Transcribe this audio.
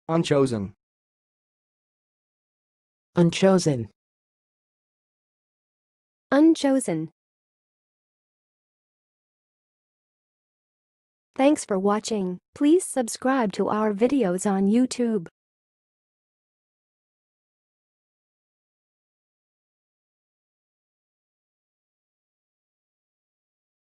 unchosen, unchosen, unchosen. Thanks for watching. Please subscribe to our videos on YouTube.